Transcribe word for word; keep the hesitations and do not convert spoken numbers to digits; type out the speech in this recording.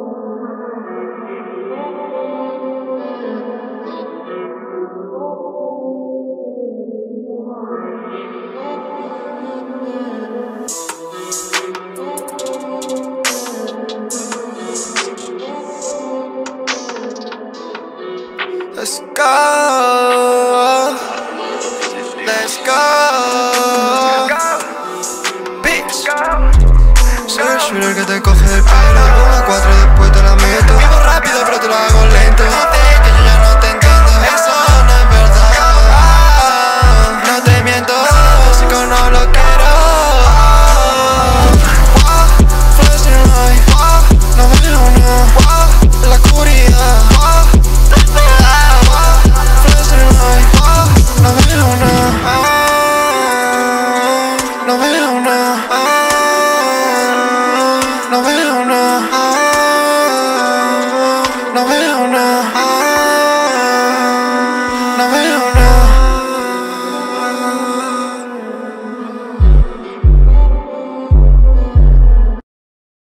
Let's go, let's go, bitch. Soy el shooter que te coge el pelo. Una cuatro después te la meto. Vivo rápido pero te lo hago